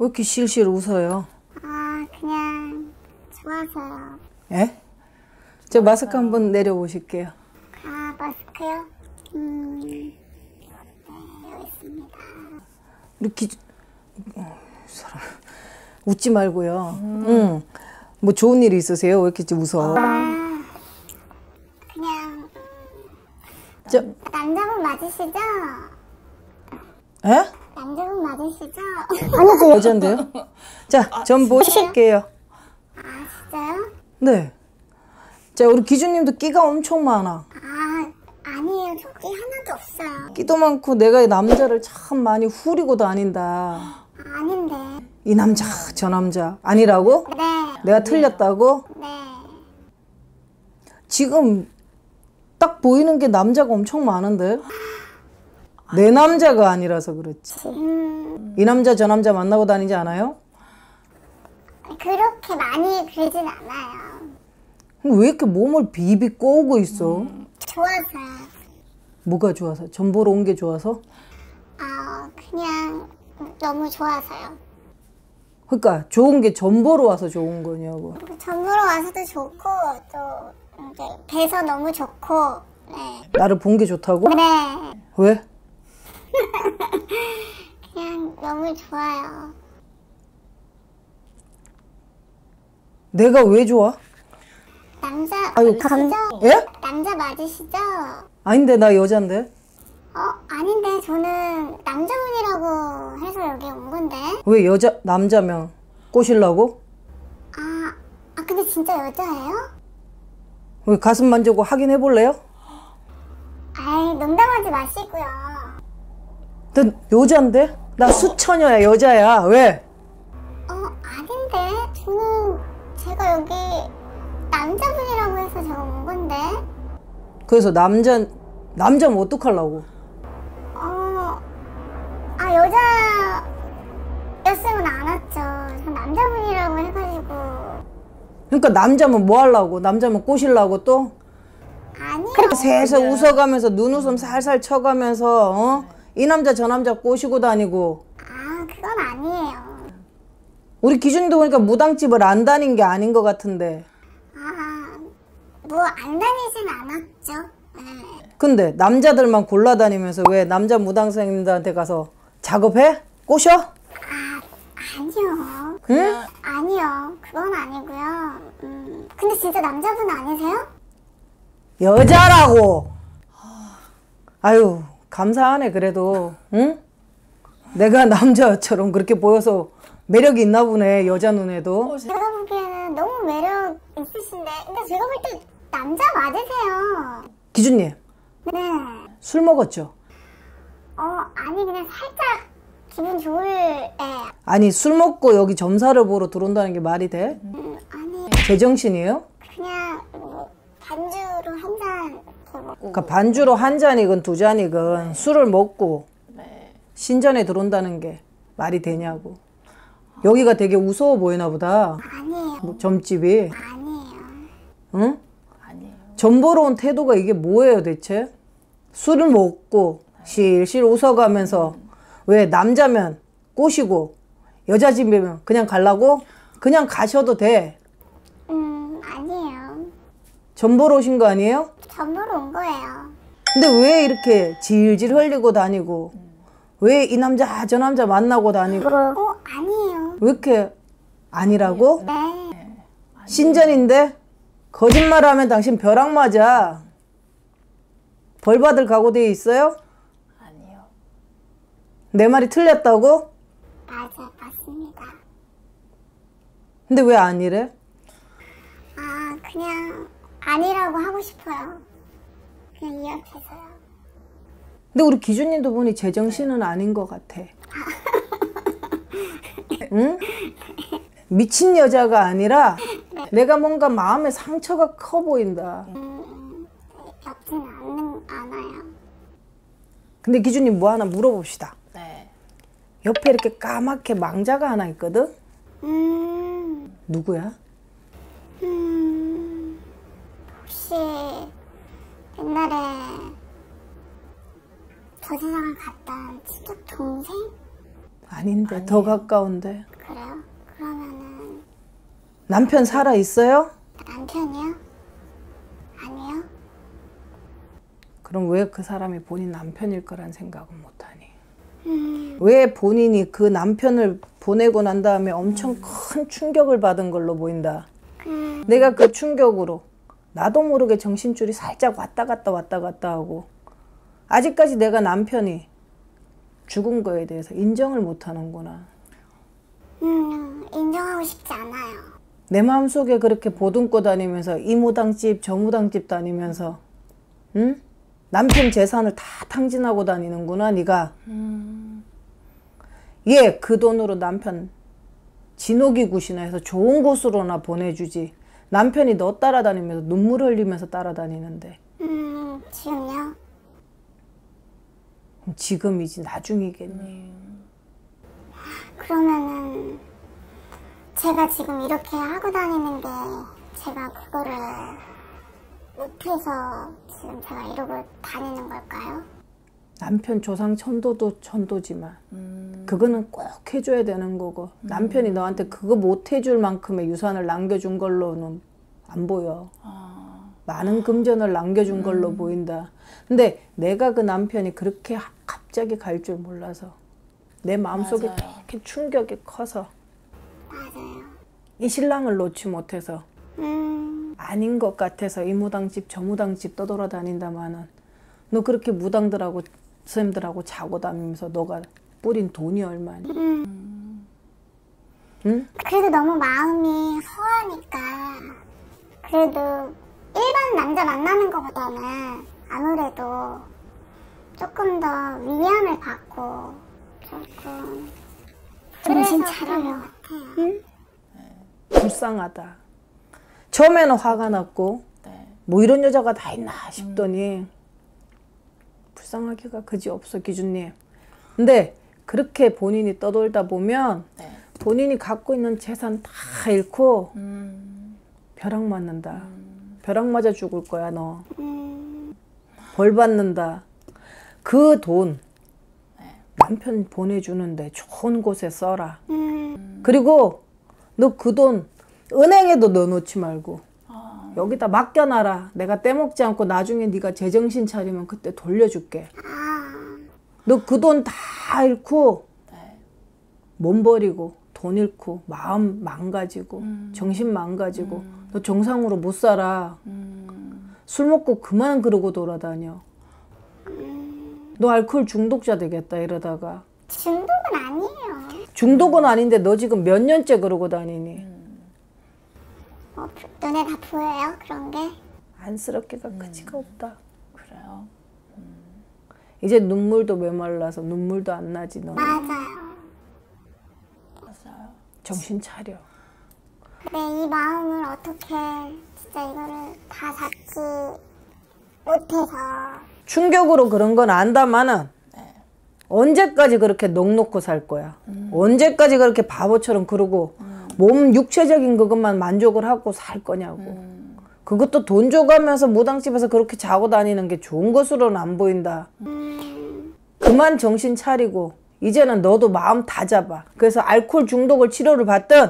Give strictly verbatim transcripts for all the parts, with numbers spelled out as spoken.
왜 이렇게 실실 웃어요? 아, 그냥 좋아서요. 예? 저 마스크 한번 내려보실게요. 아, 마스크요? 음, 네, 여기 있습니다. 이렇게 어, 사람 웃지 말고요. 음. 응. 뭐 좋은 일 있으세요? 왜 이렇게 웃어? 아, 그냥 저, 남자분 맞으시죠? 에? 남자분 맞으시죠? 아니요, 저 여잔데요. 자, 아, 전 보실게요. 아, 진짜요? 네. 자, 우리 기준님도 끼가 엄청 많아. 아, 아니에요. 저 끼 하나도 없어요. 끼도 많고 내가 남자를 참 많이 후리고 다닌다. 아닌데. 이 남자, 저 남자. 아니라고? 네. 내가 틀렸다고? 네. 지금 딱 보이는 게 남자가 엄청 많은데? 내 남자가 아니라서 그렇지. 음, 이 남자, 저 남자 만나고 다니지 않아요? 그렇게 많이 그러진 않아요. 왜 이렇게 몸을 비비 꼬고 있어? 음. 좋아서요. 뭐가 좋아서? 전 보러 온 게 좋아서? 아, 그냥 너무 좋아서요. 그러니까 좋은 게 전 보러 와서 좋은 거냐고. 전보러 와서도 좋고 또 이제 뵈서 너무 좋고. 네. 나를 본 게 좋다고? 네. 왜? 그냥 너무 좋아요. 내가 왜 좋아? 남자 아유, 맞으시죠? 예? 남자 맞으시죠? 아닌데 나 여잔데? 어, 아닌데 저는 남자분이라고 해서 여기 온 건데. 왜 여자, 남자면 꼬실라고? 아, 아 근데 진짜 여자예요? 왜 가슴 만지고 확인해 볼래요? 아이, 농담하지 마시고요. 나 여잔데? 나 수처녀야, 여자야. 왜? 어, 아닌데 저는 제가 여기 남자분이라고 해서 저 온 건데. 그래서 남자, 남자면 어떡하려고? 어, 아 여자였으면 안 왔죠. 저 남자분이라고 해가지고. 그러니까 남자면 뭐 하려고? 남자면 꼬실라고 또? 아니요. 그렇게 세서 웃어가면서 눈웃음 살살 쳐가면서 어? 이 남자 저 남자 꼬시고 다니고. 아, 그건 아니에요. 우리 기준도 보니까 무당집을 안 다닌 게 아닌 것 같은데. 아, 뭐 안 다니진 않았죠. 네. 근데 남자들만 골라다니면서 왜 남자 무당 선생님들한테 가서 작업해? 꼬셔? 아, 아니요. 응? 아니요. 그건 아니고요. 음, 근데 진짜 남자분 아니세요? 여자라고. 아유, 감사하네 그래도. 응? 내가 남자처럼 그렇게 보여서 매력이 있나 보네, 여자 눈에도. 제가 보기에는 너무 매력 있으신데, 근데 제가 볼 때 남자 맞으세요. 기준님, 네. 술 먹었죠? 어, 아니 그냥 살짝 기분 좋을 때. 아니, 술 먹고 여기 점사를 보러 들어온다는 게 말이 돼? 음, 아니 제정신이에요? 그냥 뭐 반주로 한 잔 먹고. 그러니까 반주로 한 잔이건 두 잔이건 술을 먹고 신전에 들어온다는 게 말이 되냐고. 여기가 되게 우스워 보이나 보다. 아니에요. 뭐 점집이. 아니에요. 응? 점 보러 온 태도가 이게 뭐예요 대체? 술을 먹고 실실 웃어가면서 왜 남자면 꼬시고 여자 집이면 그냥 가려고? 그냥 가셔도 돼. 음, 아니에요. 점 보러 오신 거 아니에요? 전보러 온 거예요. 근데 왜 이렇게 질질 흘리고 다니고 왜 이 남자 저 남자 만나고 다니고 어, 아니에요. 왜 이렇게 아니라고? 네. 신전인데 거짓말하면 당신 벼락 맞아. 벌 받을 각오되어 있어요? 아니요. 내 말이 틀렸다고? 맞아, 맞습니다. 근데 왜 아니래? 아, 그냥 아니라고 하고 싶어요. 그냥 이 앞에서요. 근데 우리 기준님도 보니 제정신은 아닌 것 같아. 응? 미친 여자가 아니라 내가 뭔가 마음에 상처가 커 보인다. 음, 엽진 않는, 않아요. 근데 기준님 뭐 하나 물어봅시다. 네. 옆에 이렇게 까맣게 망자가 하나 있거든? 음, 누구야? 음, 혹시 옛날에 저 세상을 갔던 친척 동생? 아닌데 더 가까운데. 남편 살아 있어요? 남편이요? 아니요. 그럼 왜 그 사람이 본인 남편일 거란 생각은 못하니? 음, 왜 본인이 그 남편을 보내고 난 다음에 엄청 큰 충격을 받은 걸로 보인다. 음, 내가 그 충격으로 나도 모르게 정신줄이 살짝 왔다 갔다 왔다 갔다 하고 아직까지 내가 남편이 죽은 거에 대해서 인정을 못 하는구나. 음, 인정하고 싶지 않아요. 내 마음속에 그렇게 보듬고 다니면서 이무당집 저무당집 다니면서 응? 남편 재산을 다 탕진하고 다니는구나 네가. 얘 그 돈으로 남편 진옥이 굿이나 해서 좋은 곳으로나 보내주지. 남편이 너 따라다니면서 눈물 흘리면서 따라다니는데. 음, 지금요? 그럼 지금이지 나중이겠니. 그러면은 제가 지금 이렇게 하고 다니는 게 제가 그거를 못해서 지금 제가 이러고 다니는 걸까요? 남편 조상 천도도 천도지만 그거는 꼭 해줘야 되는 거고 남편이 너한테 그거 못 해줄 만큼의 유산을 남겨준 걸로는 안 보여. 많은 금전을 남겨준 걸로 보인다. 근데 내가 그 남편이 그렇게 하- 갑자기 갈 줄 몰라서 내 마음속에 맞아요. 되게 충격이 커서 맞아요. 이 신랑을 놓지 못해서 음, 아닌 것 같아서 이 무당집 저 무당집 떠돌아다닌다마는 너 그렇게 무당들하고 스님들하고 자고 다니면서 너가 뿌린 돈이 얼마니? 음. 응? 그래도 너무 마음이 허하니까 그래도 일반 남자 만나는 것보다는 아무래도 조금 더 위안을 받고 조금 정신 차려요. 응? 불쌍하다. 처음에는 화가 났고 네. 뭐 이런 여자가 다 있나 싶더니 불쌍하기가 그지없어 기준님. 근데 그렇게 본인이 떠돌다 보면 네. 본인이 갖고 있는 재산 다 잃고 음, 벼락 맞는다. 벼락 맞아 죽을 거야 너. 음, 벌 받는다. 그 돈 네. 남편 보내주는데 좋은 곳에 써라. 음, 그리고 너 그 돈 은행에도 넣어놓지 말고 아, 여기다 맡겨놔라. 내가 떼먹지 않고 나중에 네가 제정신 차리면 그때 돌려줄게. 아, 너 그 돈 다 잃고 네. 몸 버리고 돈 잃고 마음 망가지고 음. 정신 망가지고 너 정상으로 못 살아. 음, 술 먹고 그만 그러고 돌아다녀. 너 알코올 중독자 되겠다 이러다가. 중독은 아니에요. 중독은 아닌데 너 지금 몇 년째 그러고 다니니. 어, 부- 눈에 다 보여요 그런 게? 안쓰럽기가 끝이가 없다. 그래요? 이제 눈물도 메말라서 눈물도 안 나지 너. 맞아요. 맞아요. 정신 차려. 근데 이 마음을 어떻게 진짜 이거를 다 잡지 못해서 충격으로 그런 건 안다마는 네. 언제까지 그렇게 넋놓고 살 거야. 언제까지 그렇게 바보처럼 그러고 몸 육체적인 그것만 만족을 하고 살 거냐고. 음, 그것도 돈 줘가면서 무당집에서 그렇게 자고 다니는 게 좋은 것으로는 안 보인다. 그만 정신 차리고 이제는 너도 마음 다 잡아. 그래서 알코올 중독을 치료를 받든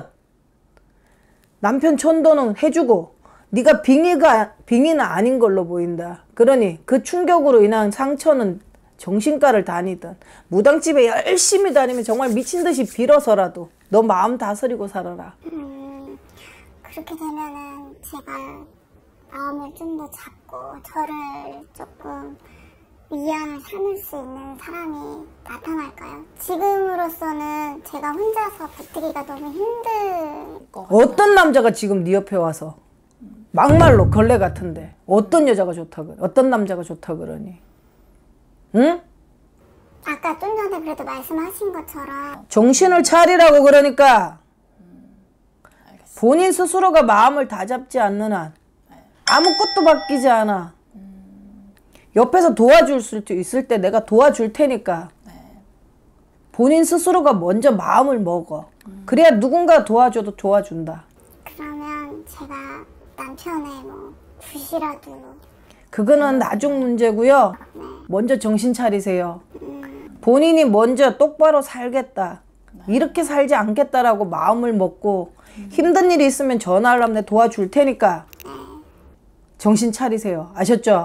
남편 천도는 해주고 네가 빙의가 빙의는 아닌 걸로 보인다. 그러니 그 충격으로 인한 상처는 정신과를 다니든 무당집에 열심히 다니면 정말 미친 듯이 빌어서라도 너 마음 다스리고 살아라. 음, 그렇게 되면은 제가 마음을 좀 더 잡고 저를 조금 위안을 삼을 수 있는 사람이 나타날까요? 지금으로서는 제가 혼자서 버티기가 너무 힘들 것 같아요. 어떤 남자가 지금 네 옆에 와서 막말로 걸레 같은데 어떤 여자가 좋다 그래? 어떤 남자가 좋다 그러니? 응? 아까 좀 전에 그래도 말씀하신 것처럼 정신을 차리라고 그러니까 알겠습니다. 본인 스스로가 마음을 다 잡지 않는 한 아무것도 바뀌지 않아. 옆에서 도와줄 수 있을 때 내가 도와줄 테니까 네. 본인 스스로가 먼저 마음을 먹어. 그래야 누군가 도와줘도 도와준다. 그러면 제가 남편의 뭐 굿이라도 그거는 나중 문제고요. 먼저 정신 차리세요. 본인이 먼저 똑바로 살겠다. 이렇게 살지 않겠다라고 마음을 먹고 힘든 일이 있으면 전화를 하면 내가 도와줄 테니까 정신 차리세요. 아셨죠?